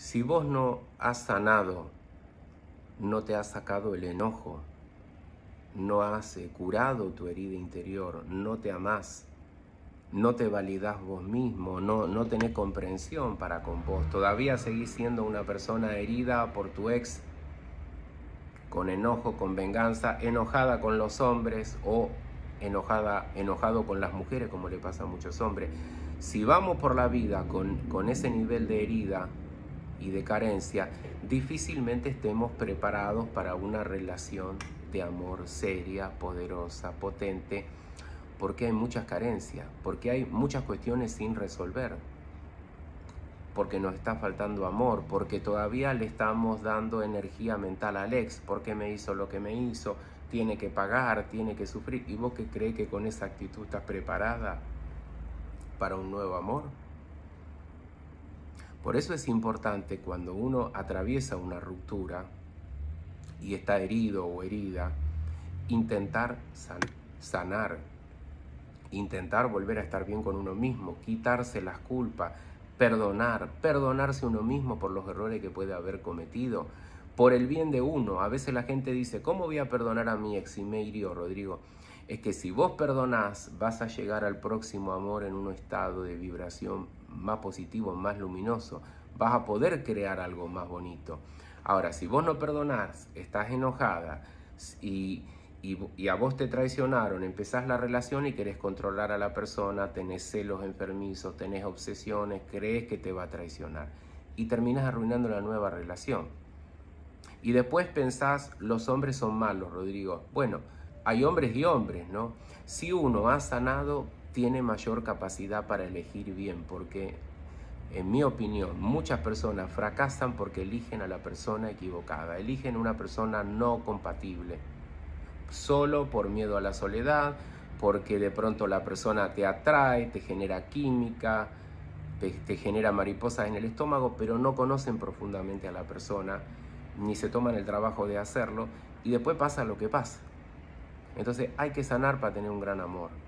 Si vos no has sanado, no te has sacado el enojo, no has curado tu herida interior, no te amás, no te validás vos mismo, no tenés comprensión para con vos, todavía seguís siendo una persona herida por tu ex, con enojo, con venganza, enojada con los hombres o enojado con las mujeres, como le pasa a muchos hombres. Si vamos por la vida con ese nivel de herida y de carencia, difícilmente estemos preparados para una relación de amor seria, poderosa, potente, porque hay muchas carencias, porque hay muchas cuestiones sin resolver, porque nos está faltando amor, porque todavía le estamos dando energía mental al ex, porque me hizo lo que me hizo, tiene que pagar, tiene que sufrir. ¿Y vos qué crees que con esa actitud estás preparada para un nuevo amor? Por eso es importante cuando uno atraviesa una ruptura y está herido o herida, intentar sanar, intentar volver a estar bien con uno mismo, quitarse las culpas, perdonarse uno mismo por los errores que puede haber cometido, por el bien de uno. A veces la gente dice, ¿cómo voy a perdonar a mi ex si me hirió, Rodrigo? Es que si vos perdonás, vas a llegar al próximo amor en un estado de vibración más positivo, más luminoso. Vas a poder crear algo más bonito. Ahora, si vos no perdonás, estás enojada y a vos te traicionaron, empezás la relación y querés controlar a la persona, tenés celos enfermizos, tenés obsesiones, crees que te va a traicionar y terminás arruinando la nueva relación. Y después pensás, los hombres son malos, Rodrigo. Bueno, hay hombres y hombres, ¿no? Si uno ha sanado, tiene mayor capacidad para elegir bien, porque en mi opinión, muchas personas fracasan porque eligen a la persona equivocada, eligen una persona no compatible, solo por miedo a la soledad, porque de pronto la persona te atrae, te genera química, te genera mariposas en el estómago, pero no conocen profundamente a la persona, ni se toman el trabajo de hacerlo, y después pasa lo que pasa. Entonces hay que sanar para tener un gran amor.